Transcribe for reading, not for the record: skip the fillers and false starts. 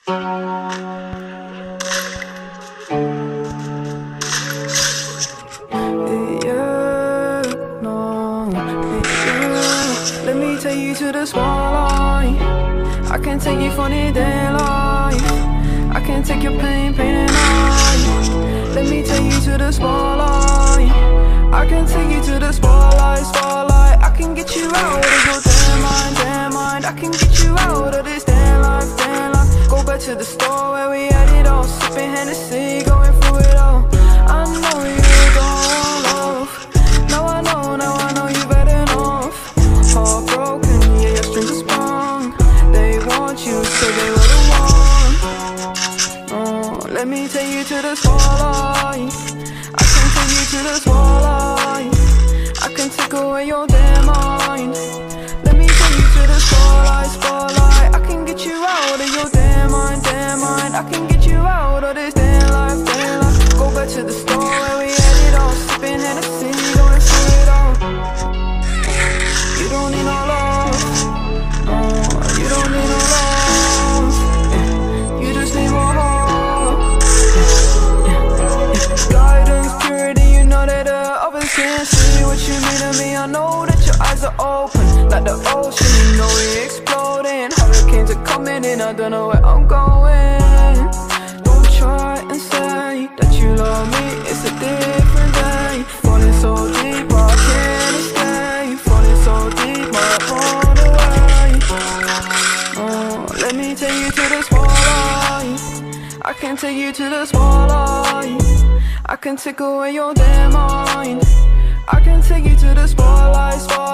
Let me take you to the spotlight. I can take you for the daylight. I can take your pain and I. Let me take you to the spotlight. I can take you to the spotlight. I can get you out of your damn mind. I can get you out of this damn life. Go back to the store where we had it all, sipping Hennessy, going through it all. I know you don't want love. Now I know you've had enough. Heartbroken, yeah, your strings are sprung. They want you, so they were the one. Let me take you to the spotlight. I can take you to the spotlight. I can take away your damn mind. Let me take you to the spotlight. I can get you out of your damn mind. I can get you out of this damn life. Go back to the store where we had it all, sipping Hennessy, going through it all. You don't need no love. You don't need no love. You just need more hope. Guidance, purity, you know that others can't see what you mean to me. I know that your eyes are open, like the ocean, you know we're exploding. Hurricanes are coming in, I don't know where I'm going. Don't try and say that you love me, it's a different day. Falling so deep, I can't escape. Falling so deep, might run away. Let me take you to the spotlight. I can take you to the spotlight. I can take away your damn mind. I can take you to the spotlight.